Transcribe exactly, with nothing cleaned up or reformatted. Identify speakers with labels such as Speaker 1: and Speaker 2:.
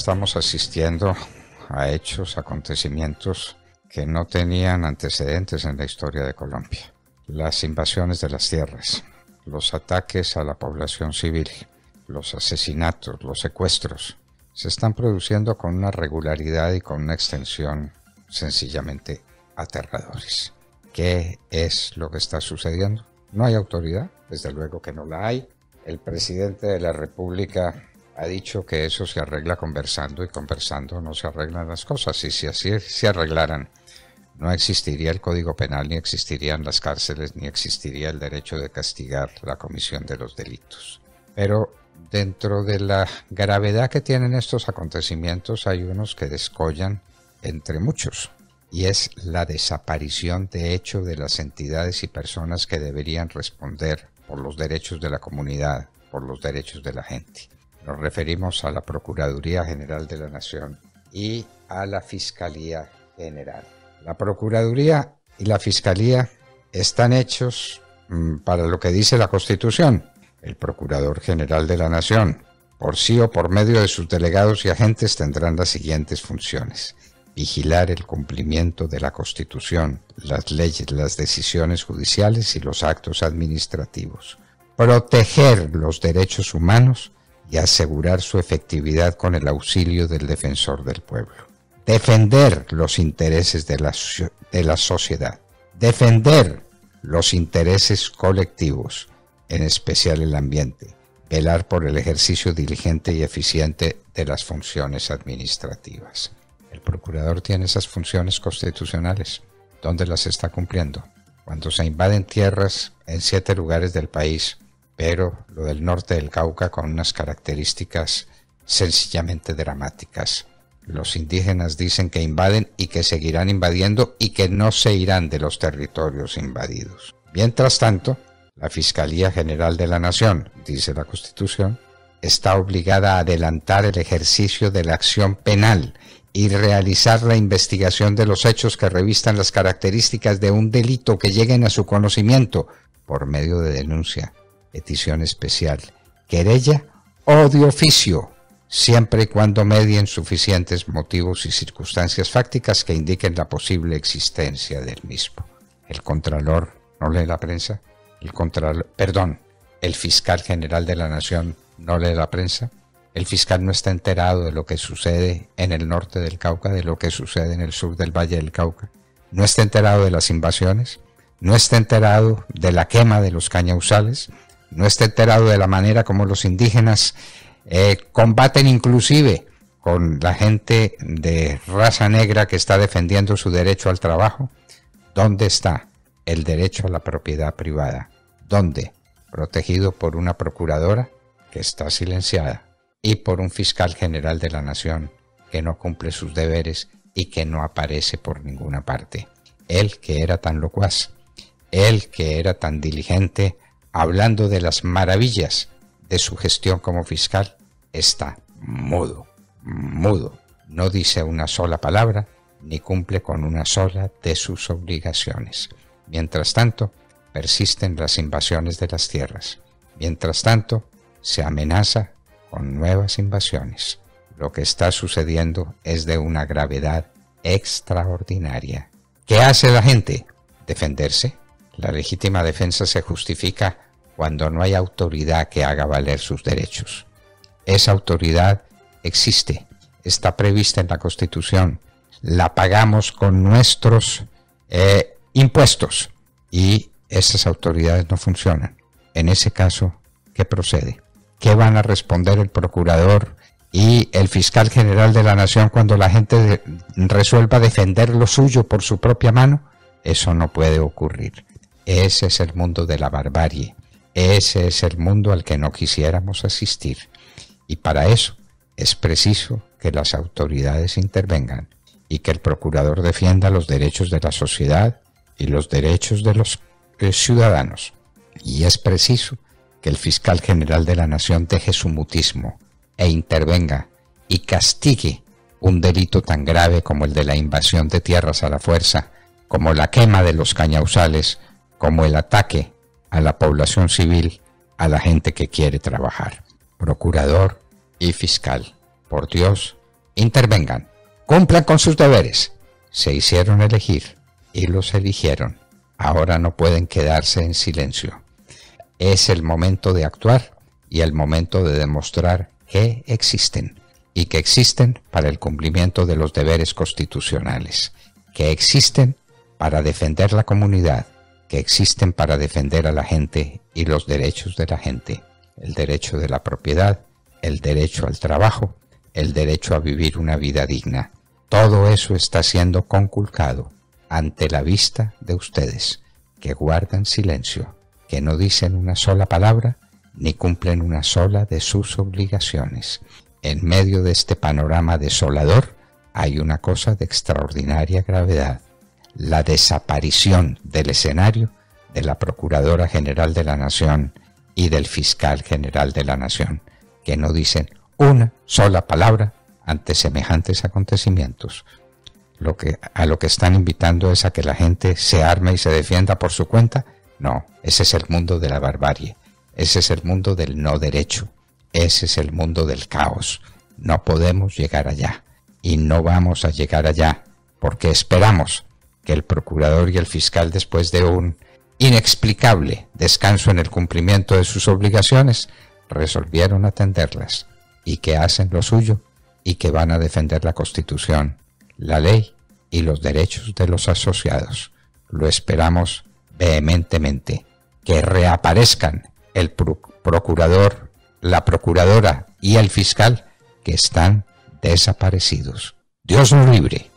Speaker 1: estamos asistiendo a hechos, acontecimientos que no tenían antecedentes en la historia de Colombia. Las invasiones de las tierras, los ataques a la población civil, los asesinatos, los secuestros, se están produciendo con una regularidad y con una extensión sencillamente aterradores. ¿Qué es lo que está sucediendo? No hay autoridad, desde luego que no la hay. El presidente de la República ha dicho que eso se arregla conversando, y conversando no se arreglan las cosas. Y si así se arreglaran, no existiría el Código Penal, ni existirían las cárceles, ni existiría el derecho de castigar la comisión de los delitos. Pero dentro de la gravedad que tienen estos acontecimientos hay unos que descollan entre muchos, y es la desaparición de hecho de las entidades y personas que deberían responder por los derechos de la comunidad, por los derechos de la gente. Nos referimos a la Procuraduría General de la Nación y a la Fiscalía General. La Procuraduría y la Fiscalía están hechos mmm, para lo que dice la Constitución. El Procurador General de la Nación, por sí o por medio de sus delegados y agentes, tendrán las siguientes funciones: vigilar el cumplimiento de la Constitución, las leyes, las decisiones judiciales y los actos administrativos, proteger los derechos humanos y asegurar su efectividad con el auxilio del defensor del pueblo, defender los intereses de la, de la sociedad, defender los intereses colectivos, en especial el ambiente, velar por el ejercicio diligente y eficiente de las funciones administrativas. El procurador tiene esas funciones constitucionales. ¿Dónde las está cumpliendo? Cuando se invaden tierras en siete lugares del país, pero lo del norte del Cauca con unas características sencillamente dramáticas. Los indígenas dicen que invaden y que seguirán invadiendo y que no se irán de los territorios invadidos. Mientras tanto, la Fiscalía General de la Nación, dice la Constitución, está obligada a adelantar el ejercicio de la acción penal y realizar la investigación de los hechos que revistan las características de un delito que lleguen a su conocimiento por medio de denuncia, petición especial, querella o de oficio, siempre y cuando medien suficientes motivos y circunstancias fácticas que indiquen la posible existencia del mismo. El Contralor no lee la prensa, el Contralor, perdón, el Fiscal General de la Nación no lee la prensa. El fiscal no está enterado de lo que sucede en el norte del Cauca, de lo que sucede en el sur del Valle del Cauca. No está enterado de las invasiones, no está enterado de la quema de los cañauzales, no está enterado de la manera como los indígenas eh, combaten inclusive con la gente de raza negra que está defendiendo su derecho al trabajo. ¿Dónde está el derecho a la propiedad privada? ¿Dónde? Protegido por una procuradora que está silenciada y por un fiscal general de la Nación que no cumple sus deberes y que no aparece por ninguna parte. Él que era tan locuaz, él que era tan diligente, hablando de las maravillas de su gestión como fiscal, está mudo, mudo. No dice una sola palabra, ni cumple con una sola de sus obligaciones. Mientras tanto, persisten las invasiones de las tierras. Mientras tanto, se amenaza con nuevas invasiones. Lo que está sucediendo es de una gravedad extraordinaria. ¿Qué hace la gente? Defenderse. La legítima defensa se justifica cuando no hay autoridad que haga valer sus derechos. Esa autoridad existe, está prevista en la Constitución, la pagamos con nuestros eh, impuestos y esas autoridades no funcionan. En ese caso, ¿qué procede? ¿Qué van a responder el procurador y el fiscal general de la Nación cuando la gente de, resuelva defender lo suyo por su propia mano? Eso no puede ocurrir. Ese es el mundo de la barbarie. Ese es el mundo al que no quisiéramos asistir. Y para eso es preciso que las autoridades intervengan y que el procurador defienda los derechos de la sociedad y los derechos de los eh, ciudadanos. Y es preciso que el fiscal general de la Nación deje su mutismo e intervenga y castigue un delito tan grave como el de la invasión de tierras a la fuerza, como la quema de los cañauzales, como el ataque a la población civil, a la gente que quiere trabajar. Procurador y fiscal, por Dios, intervengan, cumplan con sus deberes. Se hicieron elegir y los eligieron. Ahora no pueden quedarse en silencio. Es el momento de actuar y el momento de demostrar que existen y que existen para el cumplimiento de los deberes constitucionales, que existen para defender la comunidad, que existen para defender a la gente y los derechos de la gente, el derecho de la propiedad, el derecho al trabajo, el derecho a vivir una vida digna. Todo eso está siendo conculcado ante la vista de ustedes, que guardan silencio, que no dicen una sola palabra ni cumplen una sola de sus obligaciones. En medio de este panorama desolador hay una cosa de extraordinaria gravedad: la desaparición del escenario de la Procuradora General de la Nación y del Fiscal General de la Nación, que no dicen una sola palabra ante semejantes acontecimientos. Lo que, a lo que están invitando es a que la gente se arme y se defienda por su cuenta. No, ese es el mundo de la barbarie, ese es el mundo del no derecho, ese es el mundo del caos. No podemos llegar allá y no vamos a llegar allá porque esperamos que el procurador y el fiscal, después de un inexplicable descanso en el cumplimiento de sus obligaciones, resolvieron atenderlas y que hacen lo suyo y que van a defender la Constitución, la ley y los derechos de los asociados. Lo esperamos vehementemente. Que reaparezcan el procurador, la procuradora y el fiscal, que están desaparecidos. Dios nos libre.